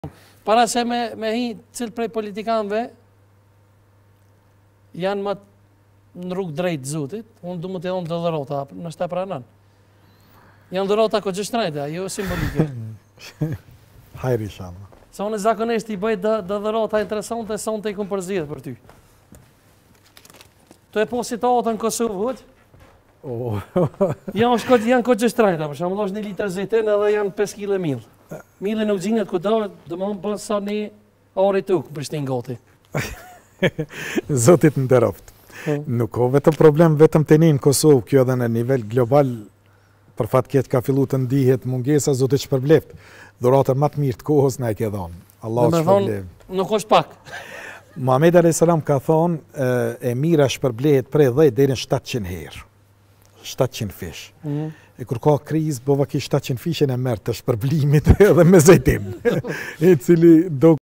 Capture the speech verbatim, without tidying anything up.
Para se me, me hi cilë prej politikanëve janë më në rrugë drejt zotit, unë du më të edhon të dhërota, në shta pranan. Janë dhërota ko gjështrajta, jo simbolike. Hajri shama. Sa unë zakonisht i bëjt dhe dhërota interesante, sa unë të i kumë përzidhe për ty. Të e po situatën në Kosovë, vëtë? Janë shkot, janë ko gjështrajta, për shumë është një litër zetin edhe janë pesë kile milë. Milë në uzinët ku do, dhe më më bësë sa një ari tukë për shtinë goti. Zotit në deroft. Nuk o vetëm problem vetëm të një në Kosovë, kjo edhe në nivel global, për fatë kjetë ka fillu të ndihet mungesa, zotit shpërbleft. Dhuratën më të mirë të kohës në e ke dhonë. Allah shpërbleft. Nuk është pak. Muhamet alayhis salam ka thonë, e mira shpërblehet prej dhjetë deri në shtatëqind herë. shtatëqind fish. E kur ka krizë, bova ki shtatëqind fishën e merë të shpërblimit edhe me zejtim. E cili do